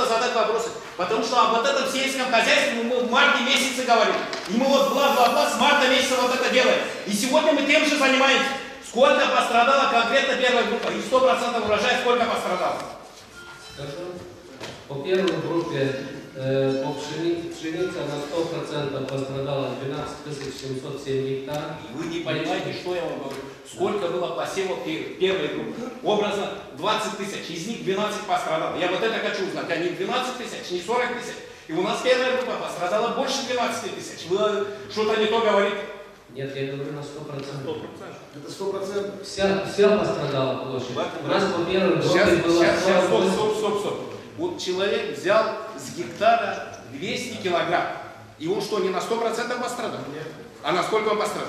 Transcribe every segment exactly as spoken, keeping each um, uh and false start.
хотела задать вопросы, потому что об вот этом сельском хозяйстве мы в марте месяце говорим. И мы вот бла-бла-бла с марта месяца вот это делаем. И сегодня мы тем же занимаемся. Сколько пострадала конкретно первая группа? И сто процентов урожая сколько пострадало? По первой группе э, по пшенице, пшеница на сто процентов пострадала двенадцать тысяч семьсот семь гектаров. Вы не понимаете, что я вам говорю. Сколько было посевов первой группы? Образно двадцать тысяч, из них двенадцать пострадало. Я вот это хочу узнать, а не двенадцать тысяч, не сорок тысяч. И у нас первая группа пострадала больше двенадцати тысяч. Вы что-то не то говорите? Нет, я говорю на сто процентов. Это сто процентов. Вся, вся пострадала площадь. У нас по первой группе сейчас, было... Сейчас, сейчас, стоп, стоп, стоп, стоп. Вот человек взял с гектара двести килограмм. И он что, не на сто процентов пострадал? Нет. А на сколько он пострадал?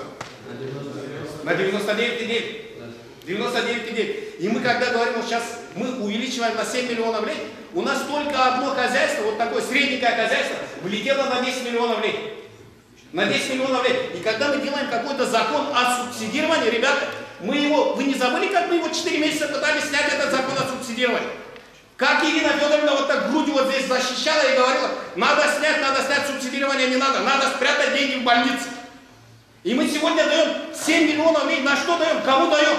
На девяносто девять и девять. девяносто девять и девять. И мы когда говорим, вот сейчас мы увеличиваем на семь миллионов лей, у нас только одно хозяйство, вот такое средненькое хозяйство, влетело на десять миллионов лей. На десять миллионов лей. И когда мы делаем какой-то закон о субсидировании, ребята, мы его, вы не забыли, как мы его четыре месяца пытались снять этот закон о субсидировании? Как Ирина Федоровна вот так грудью вот здесь защищала и говорила, надо снять, надо снять, субсидирование не надо, надо спрятать деньги в больнице. И мы сегодня даем семь миллионов лей, на что даем, кому даем?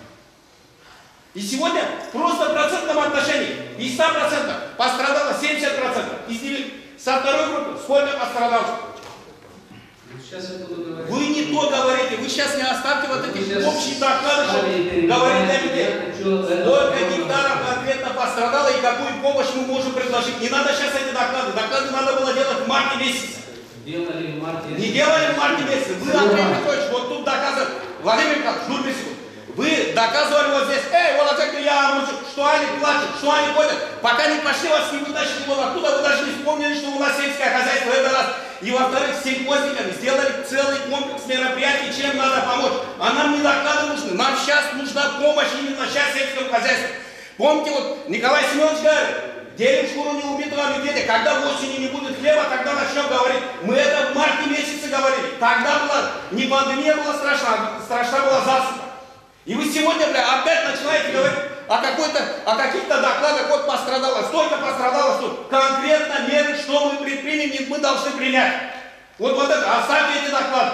И сегодня просто в процентном отношении из ста процентов пострадало семьдесят процентов. Из со второй группы сколько пострадало? Сейчас я буду говорить. Вы не то говорите, вы сейчас не оставьте вот эти общие доклады, что говорите для людей. Сколько гектаров конкретно пострадало и какую помощь мы можем предложить. Не надо сейчас эти доклады. Доклады надо было делать в марте месяце. Делали в марте. Не делали в марте месяце. Вы, Андрей Петрович, вот тут доказывали. Владимир Николаевич, жду секунду. Вы доказывали вот здесь, эй, вот это я, что они плачут, что они ходят. Пока не пошли, вас не вытащили вот оттуда, вы даже не вспомнили, что у нас сельское хозяйство, это раз. И во-вторых, с сельхозниками сделали целый комплекс мероприятий, чем надо помочь. А нам не доклады нужны, нам сейчас нужна помощь именно сейчас сельскому хозяйству. Помните, вот Николай Семенович говорит, делим шкуру неубитого медведя, когда осенью не будет хлеба, тогда начнем говорить. Мы это в марте месяце говорили. Тогда была не пандемия была страшна, страшна была засуха. И вы сегодня, бля, опять начинаете говорить о какой-то, о каких-то докладах, вот пострадало, столько пострадало, что конкретно меры, что мы предпримем, мы должны принять. Вот, вот это, оставьте эти доклады.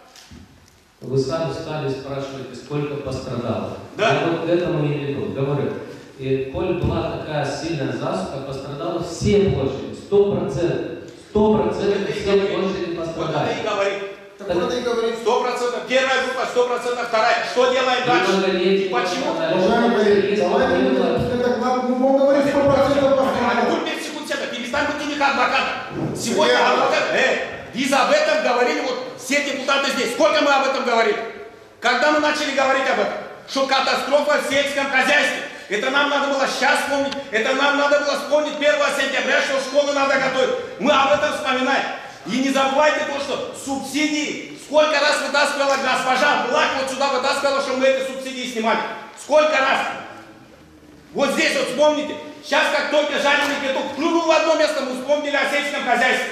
Вы сами стали спрашивать, сколько пострадало. Да. Я вот к этому и веду. Говорю, и коль была такая сильная засуха, пострадало все площади, сто процентов. Сто процентов все площади пострадали. Вот это и говорит. Так вот и говорит. Сто процентов. Первая группа, сто процентов вторая. Что делаем дальше? И почему? Уважаемый, давайте, мы можем говорить сто процентов. А секунд себя, перестань быть у них адвоката. Сегодня адвокат, э, вы об этом говорили, вот все депутаты здесь. Сколько мы об этом говорили? Когда мы начали говорить об этом? Что катастрофа в сельском хозяйстве. Это нам надо было сейчас вспомнить. Это нам надо было вспомнить первого сентября, что школы надо готовить. Мы об этом вспоминаем. И не забывайте то, что субсидии, сколько раз вытаскивала госпожа Блак, вот сюда вытаскивала, что мы эти субсидии снимали. Сколько раз? Вот здесь вот вспомните. Сейчас, как только жареный петух клюнул в одно место, мы вспомнили о сельском хозяйстве.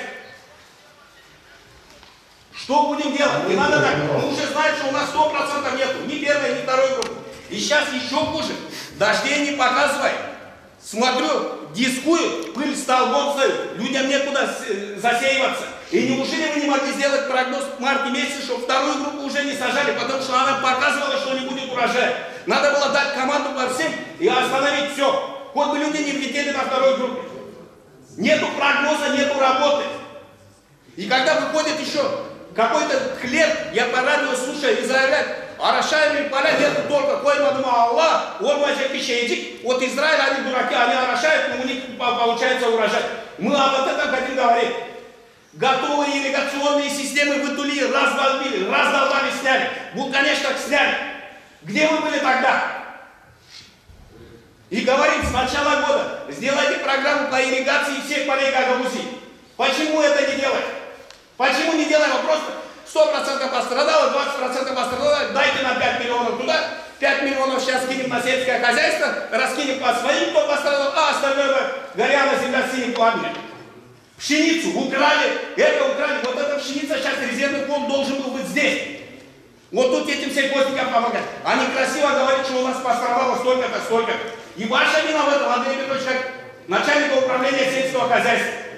Что будем делать? Не надо так. Мы уже знаем, что у нас сто процентов нету. Ни первой, ни второй группы. И сейчас еще хуже. Дождей не показывает. Смотрю, дискуют, пыль столбом стоит. Людям некуда засеиваться. И неужели вы не могли сделать прогноз в марте месяце, чтобы вторую группу уже не сажали, потому что она показывала, что не будет урожая. Надо было дать команду по всем и остановить все. Хоть бы люди не влетели на второй группе. Нету прогноза, нету работы. И когда выходит еще какой-то хлеб, я по радио слушаю и заявляю, орошаемые поля нету только коймадума Аллах, он возьмет пищеедик. Вот Израиль, они дураки, они орошают, но у них получается урожай. Мы об этом хотим говорить. Готовые ирригационные системы вытулили, раздолбили, раздолбали, сняли. Ну, конечно, сняли. Где вы были тогда? И говорим, с начала года сделайте программу по ирригации всех полей Гагаузии. Почему это не делать? Почему не делаем? А просто сто процентов пострадало, двадцать процентов пострадало, дайте нам пять миллионов туда, пять миллионов сейчас кинем на сельское хозяйство, раскинем по своим, кто пострадал, а остальное горяла земля синим пламенем. Пшеницу украли, это украли, вот эта пшеница сейчас резервный фонд должен был быть здесь. Вот тут этим сельхозникам помогать. Они красиво говорят, что у нас пострадало столько-то, столько-то. И ваша вина в этом, Андрей Петрович, как начальника управления сельского хозяйства.